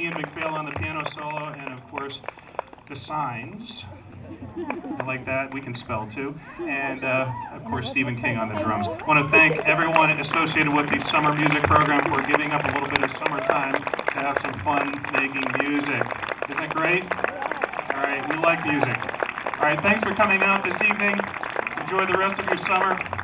Ian McPhail on the piano solo, and of course, the signs. I like that. We can spell too. And of course, Stephen King on the drums. I want to thank everyone associated with the summer music program for giving up a little bit of summertime to have some fun making music. Isn't that great? All right, we like music. All right, thanks for coming out this evening. Enjoy the rest of your summer.